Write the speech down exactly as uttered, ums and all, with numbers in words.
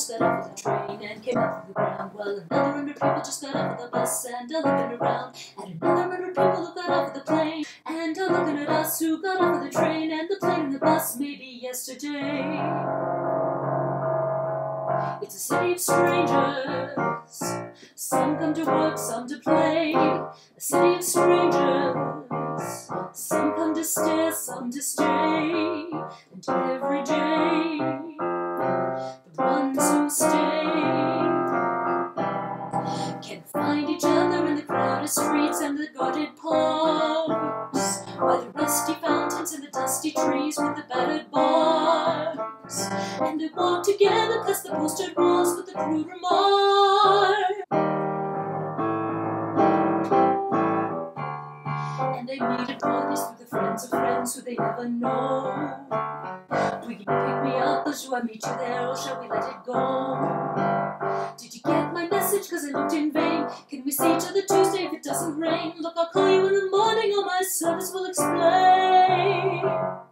just got off of the train and came up to the ground, while another hundred people just got off of the bus and are looking around at another hundred people who got off of the plane and are looking at us who got off of the train and the plane and the bus maybe yesterday. It's a city of strangers. Some come to work, some to play. A city of strangers. Some come to stare, some to stay. And every day, the ones who stay can find each other in the crowded streets and the guarded parks, by the rusty fountains and the dusty trees with the battered bars. And they walk together past the postered walls with the crude remark. And they meet at parties through the friends of friends who they never know. Will you pick me up, or shall I meet you there, or shall we let it go? Did you get my message, cause I looked in vain? Can we see each other Tuesday if it doesn't rain? Look, I'll call you in the morning, or my service will explain.